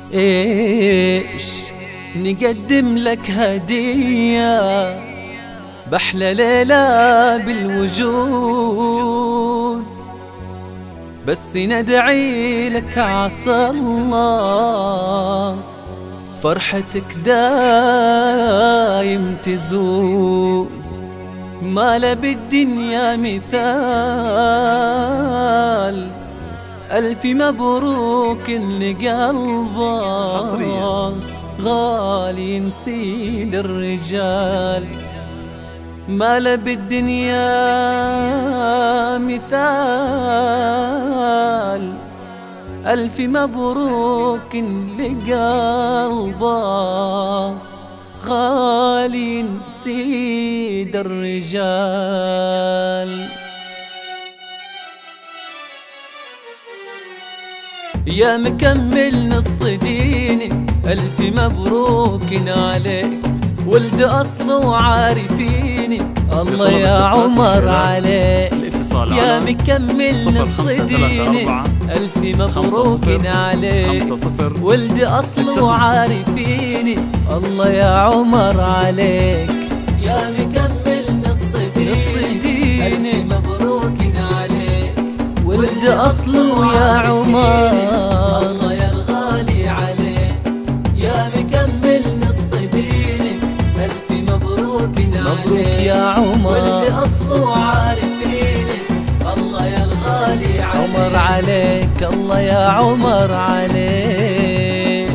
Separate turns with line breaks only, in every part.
ايش نقدم لك هدية بأحلى ليلة بالوجود، بس ندعي لك عسى الله فرحتك دايم تزول. ما له بالدنيا مثال، ألف مبروك لقلبه غالي نسيد الرجال. ما له بالدنيا مثال، ألف مبروك لقلبه غالي نسيد الرجال. يا مكمل نص ديني ألف مبروك عليك، ولد أصله وعارفيني الله يا عمر عليك. يا مكمل نص ديني ألف مبروك عليك، ولد أصله وعارفيني الله يا عمر عليك. يا مكمل نص ديني ألف مبروك عليك، ولد أصله يا عمر الله يا الغالي عليك. يا مكمل نص دينك ألف مبروك عليك يا عمر، ولد أصله وعارفينك الله يا الغالي عليك. عمر عليك الله يا عمر عليك.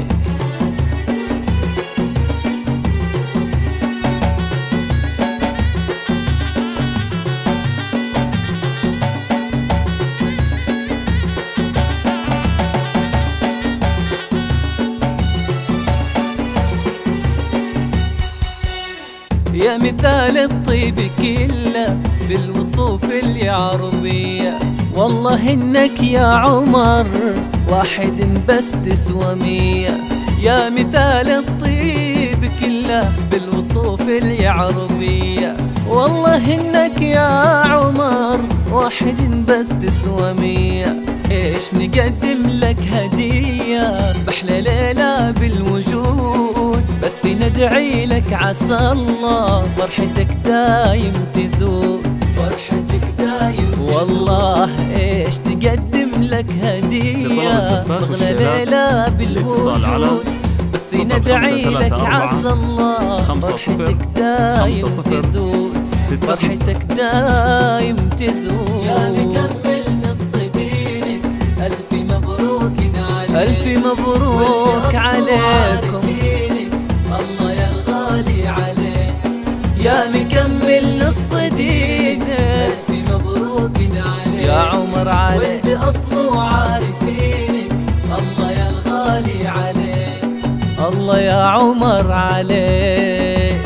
يا مثال الطيب كله بالوصوف العربية، والله إنك يا عمر واحد بس تسوى مية. يا مثال الطيب كله بالوصوف العربية، والله إنك يا عمر واحد بس تسوى مية. إيش نقدم لك هدية بأحلى ليلة بالوجود، بس ندعي لك عسى الله فرحتك دايم تزود. فرحتك دايم تزود والله. إيش نقدم لك هدية بأحلى ليلة بالوجود، بس ندعي لك عسى الله فرحتك دايم تزود. فرحتك دايم تزود. يا مكمل نص دينك ألف مبروك عليك، ألف مبروك عليكم الله يا الغالي عليك. يا مكمل نص دينك ألف مبروك عليك يا عمر عليك، ولد أصله وعارفينك الله يا الغالي عليك. الله يا عمر عليك.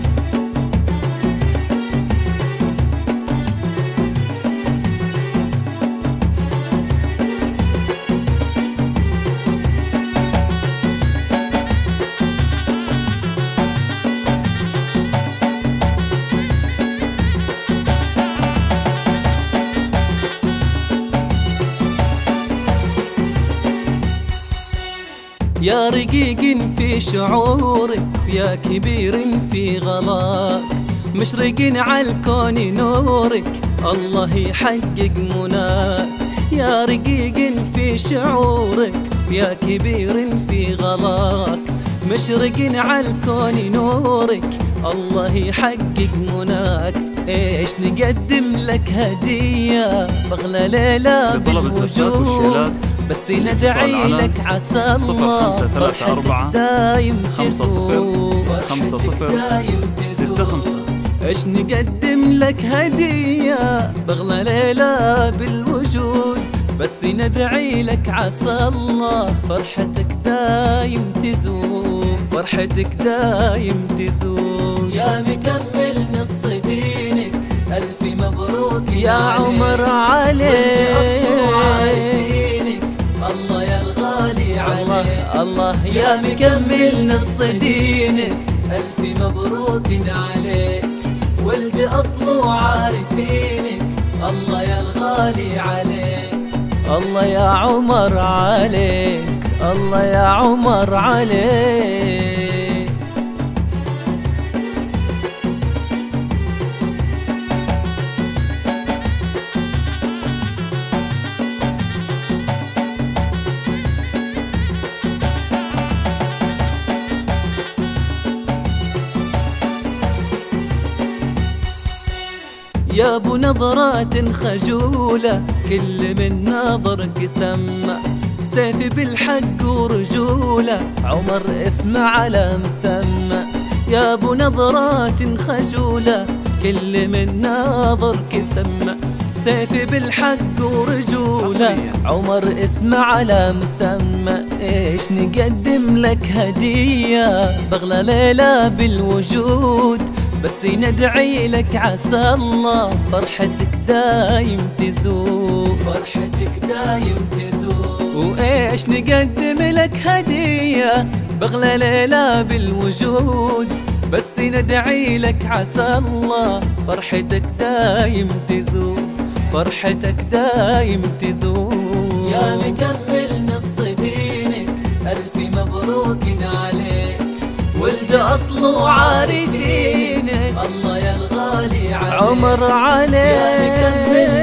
يا رقيق في شعورك، يا كبير في غلاك، مشرق على الكون نورك الله يحقق مناك. يا رقيق في شعورك، يا كبير في غلاك، مشرق على الكون نورك الله يحقق مناك. ايش نقدم لك هدية بأغلى ليلة بالوجود، بس ندعي لك عسى الله فرحتك دايم تزود.
5065.
ايش نقدم لك هدية بأغلى ليلة بالوجود، بس ندعي لك عسى الله فرحتك دايم تزود. فرحتك دايم تزود. يا مكمل نص دينك ألف مبروك يا عمر عليك. الله يا الغالي عليك. الله يا مكمل نص دينك ألف مبروك عليك، ولد أصله وعارفينك الله يا الغالي عليك. الله يا عمر عليك. الله يا عمر عليك. يا ابو نظرات خجولة كل من ناظرك سمع، سيفي بالحق ورجولة عمر اسمع على مسمى. يا ابو نظرات خجولة كل من ناظرك سمع، سيفي بالحق ورجولة عمر اسمع على مسمى. ايش نقدم لك هدية بغلى ليلة بالوجود، بس ندعي لك عسى الله فرحتك دايم تزور، فرحتك دايم تزور. وايش نقدم لك هدية بغلى ليلة بالوجود، بس ندعي لك عسى الله فرحتك دايم تزور، فرحتك دايم تزور. يا مكمل نص دينك ألف مبروك عليك، ولد أصله عارفينك الله يا الغالي عليك. عمر عليك يا مكمل